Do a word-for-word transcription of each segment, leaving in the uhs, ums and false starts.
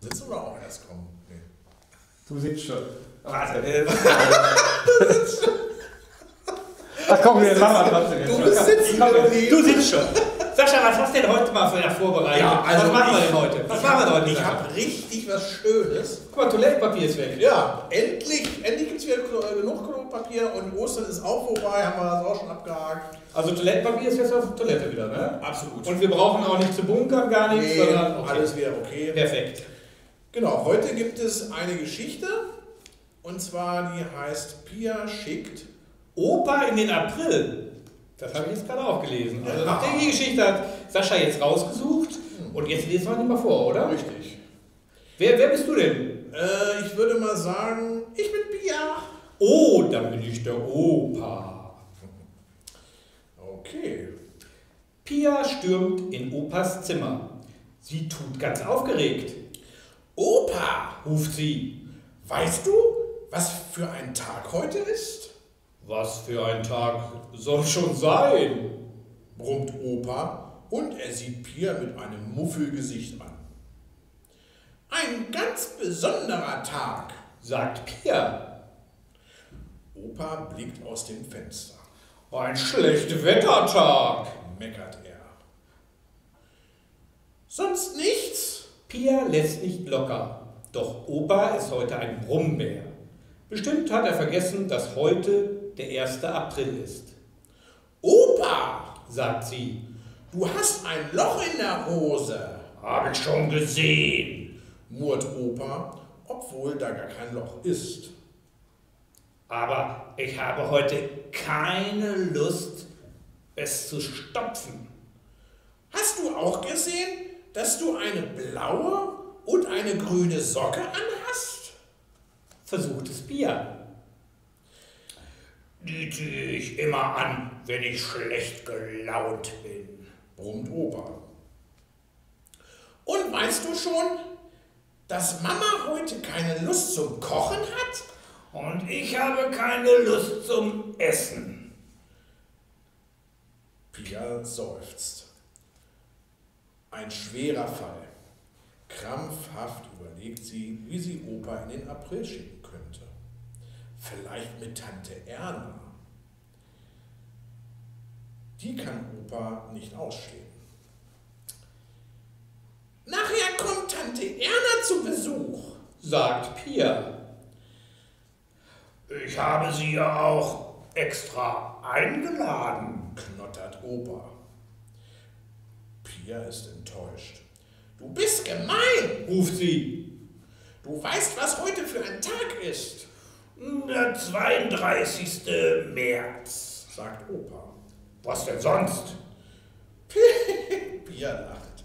Sitzen wir auch erst kommen? Nee. Du sitzt schon. Warte. Du sitzt schon. Ach komm, wir machen trotzdem jetzt. Du bist sitzen geblieben. Du sitzt schon. Sascha, was hast du denn heute mal für eine Vorbereitung? Ja, also was machen wir ich- denn heute? Was ich machen wir hab- denn heute? Ich Sascha? habe richtig was Schönes. Guck mal, Toilettenpapier ist weg. Ja, endlich, endlich gibt es wieder Klo- äh, genug Klopapier und Ostern ist auch vorbei, haben wir das auch schon abgehakt. Also Toilettenpapier ist jetzt auf der Toilette wieder, ne? Absolut. Und wir brauchen auch nicht zu bunkern, gar nichts, Nee, sondern okay. alles wieder okay. Perfekt. Genau, heute gibt es eine Geschichte und zwar die heißt Pia schickt. Opa in den April. Das habe ich jetzt gerade auch gelesen. Also Ja. die Geschichte hat Sascha jetzt rausgesucht und jetzt lesen wir die mal vor, oder? Richtig. Wer, wer bist du denn? Äh, ich würde mal sagen, ich bin Pia. Oh, dann bin ich der Opa. Okay. Pia stürmt in Opas Zimmer. Sie tut ganz aufgeregt. Opa, Ruft sie. weißt du, was für ein Tag heute ist? Was für ein Tag soll schon sein? Brummt Opa und er sieht Pia mit einem Muffelgesicht an. Ein ganz besonderer Tag. Sagt Pia. Opa blickt aus dem Fenster. Ein schlechter Wettertag. Meckert er. Sonst nichts? Pia lässt nicht locker. Doch Opa ist heute ein Brummbär. Bestimmt hat er vergessen, dass heute der erste April ist. Opa, Sagt sie. du hast ein Loch in der Hose. Hab ich schon gesehen. Murrt Opa, obwohl da gar kein Loch ist. Aber ich habe heute keine Lust, es zu stopfen. Hast du auch gesehen, dass du eine blaue und eine grüne Socke anhast? Versucht es Pia. Die ziehe ich immer an, wenn ich schlecht gelaunt bin. Brummt Opa. Und weißt du schon, dass Mama heute keine Lust zum Kochen hat? Und ich habe keine Lust zum Essen. Pia seufzt. Ein schwerer Fall. Krampfhaft überlegt sie, wie sie Opa in den April schicken könnte. Vielleicht mit Tante Erna. Die kann Opa nicht ausstehen. Nachher kommt Tante Erna zu Besuch. Sagt Pia. Ich habe sie ja auch extra eingeladen. Knottert Opa. Pia ist enttäuscht. Du bist gemein. Ruft sie. Du weißt, was heute für ein Tag ist, Der zweiunddreißigste März. sagt Opa. Was denn sonst? Pia lacht.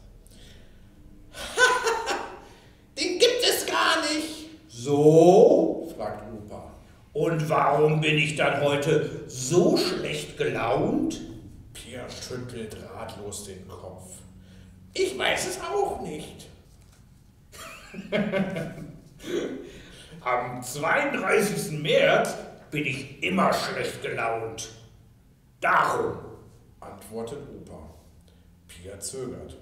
Den gibt es gar nicht, So? fragt Opa. Und warum bin ich dann heute so schlecht gelaunt? Pia schüttelt ratlos den Kopf. Ich weiß es auch nicht. Am zweiunddreißigsten März bin ich immer schlecht gelaunt. Darum. Antwortet Opa. Pia zögert.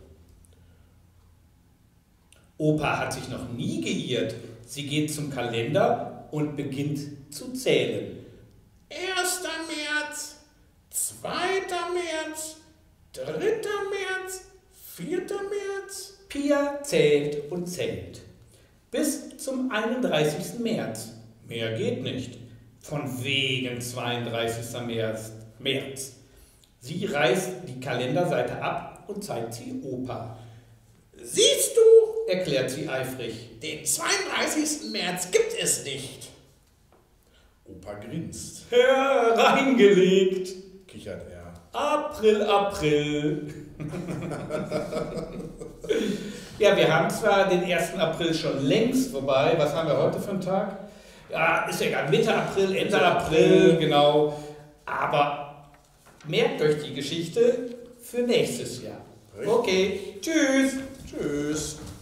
Opa hat sich noch nie geirrt. Sie geht zum Kalender und beginnt zu zählen. Erster März, zweiter März, dritter März, vierter März. Pia zählt und zählt. Bis zum einunddreißigsten März. Mehr geht nicht. Von wegen zweiunddreißigsten März. März. Sie reißt die Kalenderseite ab und zeigt sie Opa. Siehst du, Erklärt sie eifrig. den zweiunddreißigsten März gibt es nicht. Opa grinst, Hereingelegt. kichert er. April, April. Ja, wir haben zwar den ersten April schon längst vorbei. Was haben wir heute für einen Tag? Ja, ist egal. Mitte April, Ende April, genau. Aber merkt euch die Geschichte für nächstes Jahr. Richtig. Okay, tschüss. Tschüss.